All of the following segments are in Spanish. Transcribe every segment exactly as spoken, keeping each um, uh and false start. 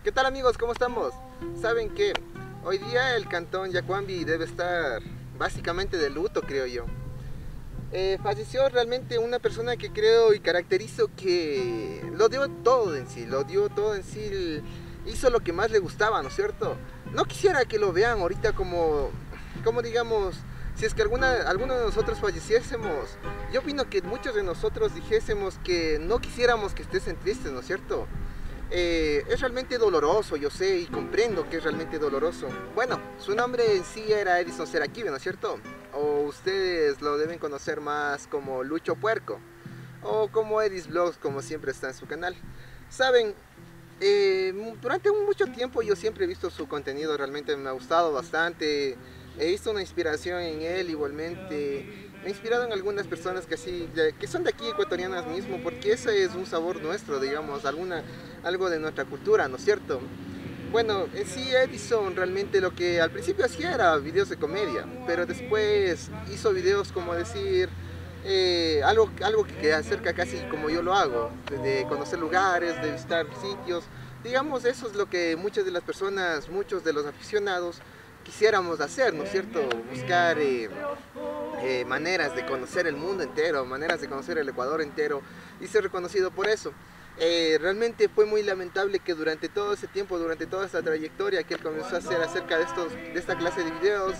¿Qué tal amigos? ¿Cómo estamos? Saben que hoy día el cantón Yacuambi debe estar básicamente de luto, creo yo. Eh, falleció realmente una persona que creo y caracterizo que lo dio todo en sí, lo dio todo en sí, hizo lo que más le gustaba, ¿no es cierto? No quisiera que lo vean ahorita como, como digamos, si es que alguna, alguno de nosotros falleciésemos, yo opino que muchos de nosotros dijésemos que no quisiéramos que estén tristes, ¿no es cierto? Eh, es realmente doloroso, yo sé y comprendo que es realmente doloroso. Bueno, su nombre en sí era Edison Serakibe, ¿no es cierto? O ustedes lo deben conocer más como Lucho Puerco, o como Edis Vlogs, como siempre está en su canal. Saben, eh, durante mucho tiempo yo siempre he visto su contenido, realmente me ha gustado bastante. He visto una inspiración en él igualmente. Me he inspirado en algunas personas que, así, que son de aquí, ecuatorianas mismo, porque ese es un sabor nuestro, digamos, alguna, algo de nuestra cultura, ¿no es cierto? Bueno, en sí Edison realmente lo que al principio hacía era videos de comedia, pero después hizo videos como decir, eh, algo, algo que acerca casi como yo lo hago, de conocer lugares, de visitar sitios. Digamos, eso es lo que muchas de las personas, muchos de los aficionados quisiéramos hacer, ¿no es cierto? Buscar eh, eh, maneras de conocer el mundo entero, maneras de conocer el Ecuador entero y ser reconocido por eso. Eh, realmente fue muy lamentable que durante todo ese tiempo, durante toda esta trayectoria que él comenzó a hacer acerca de, estos, de esta clase de videos,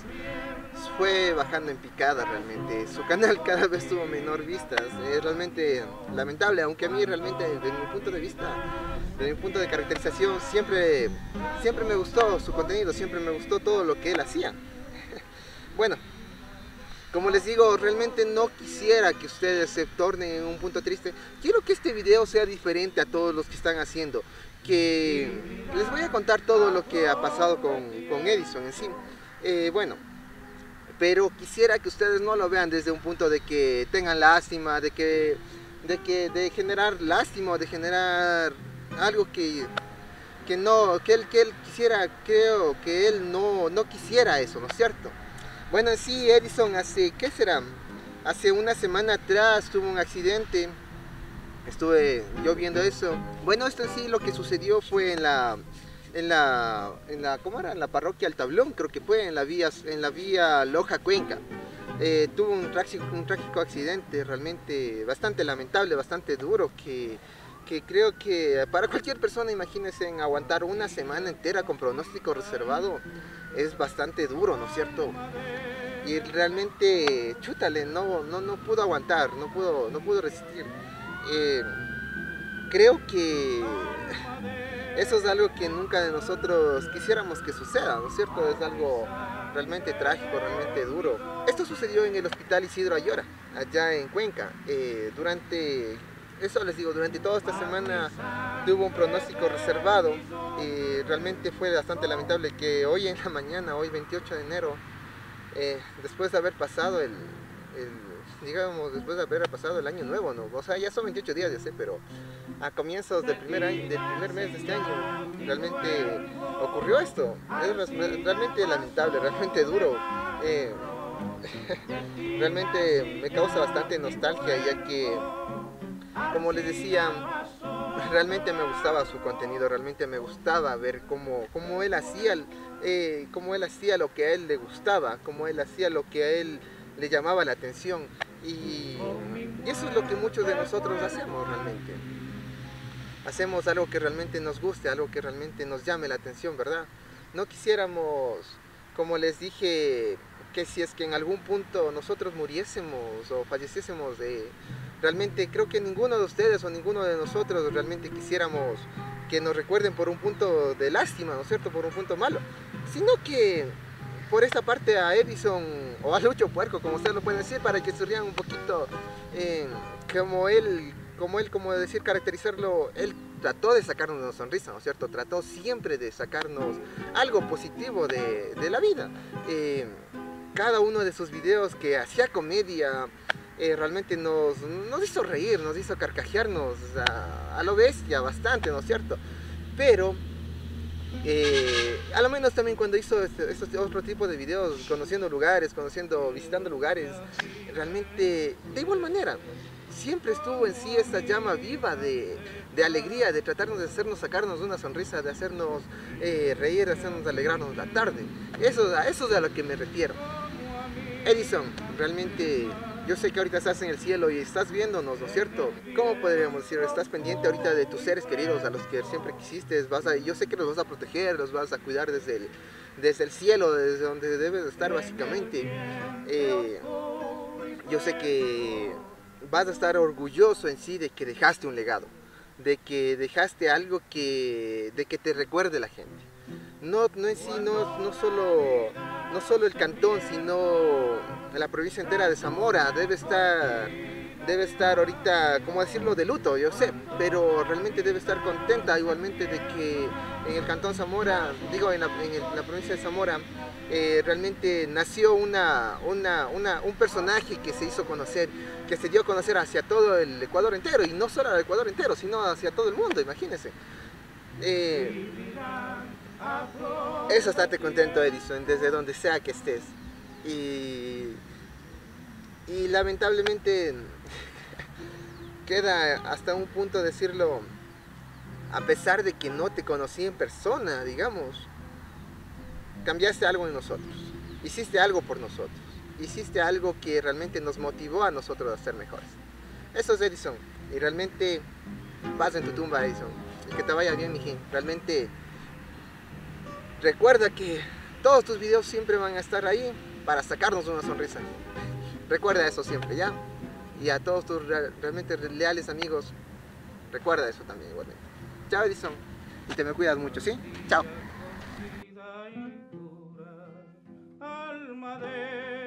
fue bajando en picada realmente. Su canal cada vez tuvo menor vistas. Es realmente lamentable, aunque a mí realmente, desde mi punto de vista, desde mi punto de caracterización, siempre, siempre me gustó su contenido, siempre me gustó todo lo que él hacía. Bueno, como les digo, realmente no quisiera que ustedes se tornen en un punto triste. Quiero que este video sea diferente a todos los que están haciendo. Que les voy a contar todo lo que ha pasado con, con Edison en sí. Eh, bueno, pero quisiera que ustedes no lo vean desde un punto de que tengan lástima, de que de, que, de generar lástima, de generar algo que, que, no, que, él, que él quisiera, creo que él no, no quisiera eso, ¿no es cierto? Bueno, en sí, Edison hace, ¿qué será? Hace una semana atrás tuvo un accidente, estuve yo viendo eso. Bueno, esto en sí lo que sucedió fue en la, en la, en la, ¿cómo era? En la parroquia El Tablón, creo que fue, en la vía, en la vía Loja-Cuenca. Eh, tuvo un trágico, un trágico accidente, realmente bastante lamentable, bastante duro, que, que creo que para cualquier persona, imagínense, en aguantar una semana entera con pronóstico reservado, es bastante duro, ¿no es cierto? Y realmente, chútale, no, no, no pudo aguantar, no pudo, no pudo resistir. Eh, creo que eso es algo que nunca de nosotros quisiéramos que suceda, ¿no es cierto? Es algo realmente trágico, realmente duro. Esto sucedió en el Hospital Isidro Ayora, allá en Cuenca. Eh, durante, eso les digo, durante toda esta semana tuvo un pronóstico reservado y realmente fue bastante lamentable que hoy en la mañana, hoy veintiocho de enero, eh, después de haber pasado el, el, digamos, después de haber pasado el año nuevo, ¿no? O sea, ya son veintiocho días, ya sé, pero a comienzos del primer, año, del primer mes de este año, realmente ocurrió esto. Es realmente lamentable, realmente duro. Eh, realmente me causa bastante nostalgia, ya que, como les decía, realmente me gustaba su contenido, realmente me gustaba ver cómo, cómo él hacía, eh, cómo él hacía lo que a él le gustaba, cómo él hacía lo que a él le llamaba la atención. Y, y eso es lo que muchos de nosotros hacemos realmente. Hacemos algo que realmente nos guste, algo que realmente nos llame la atención, ¿verdad? No quisiéramos, como les dije, que si es que en algún punto nosotros muriésemos o falleciésemos, de, realmente creo que ninguno de ustedes o ninguno de nosotros realmente quisiéramos que nos recuerden por un punto de lástima, ¿no es cierto? Por un punto malo, sino que por esta parte a Edison o a Lucho Puerco, como ustedes lo pueden decir, para que se rían un poquito, eh, como él, como él, como decir, caracterizarlo, él trató de sacarnos una sonrisa, ¿no es cierto? Trató siempre de sacarnos algo positivo de, de la vida. Eh, cada uno de sus videos que hacía comedia, eh, realmente nos, nos hizo reír, nos hizo carcajearnos a, a lo bestia bastante, ¿no es cierto? Pero Eh, a lo menos también cuando hizo este, estos otro tipo de videos, conociendo lugares, conociendo, visitando lugares, realmente de igual manera siempre estuvo en sí esa llama viva de, de alegría, de tratarnos de hacernos sacarnos una sonrisa, de hacernos eh, reír, de hacernos alegrarnos la tarde. Eso, a eso es a lo que me refiero. Edison, realmente yo sé que ahorita estás en el cielo y estás viéndonos, ¿no es cierto? ¿Cómo podríamos decir? Estás pendiente ahorita de tus seres queridos, a los que siempre quisiste, vas a, yo sé que los vas a proteger, los vas a cuidar desde el, desde el cielo, desde donde debes estar básicamente. Eh, yo sé que vas a estar orgulloso en sí de que dejaste un legado, de que dejaste algo que, de que te recuerde la gente. No, no en sí, no, no, solo, no solo el cantón, sino la provincia entera de Zamora debe estar, debe estar ahorita, ¿cómo decirlo?, de luto, yo sé, pero realmente debe estar contenta igualmente de que en el cantón Zamora, digo en la, en el, la provincia de Zamora, eh, realmente nació una, una, una, un personaje que se hizo conocer, que se dio a conocer hacia todo el Ecuador entero, y no solo al Ecuador entero, sino hacia todo el mundo, imagínense. Eh, Eso, estate contento, Edison, desde donde sea que estés. Y, y lamentablemente queda hasta un punto decirlo, a pesar de que no te conocí en persona, digamos, cambiaste algo en nosotros, hiciste algo por nosotros, hiciste algo que realmente nos motivó a nosotros a ser mejores. Eso es Edison, y realmente paz en tu tumba, Edison, y que te vaya bien, mijín. Realmente recuerda que todos tus videos siempre van a estar ahí para sacarnos una sonrisa. Recuerda eso siempre, ¿ya? Y a todos tus realmente leales amigos, recuerda eso también igualmente. Chao, Edison, y te me cuidas mucho, ¿sí? Chao.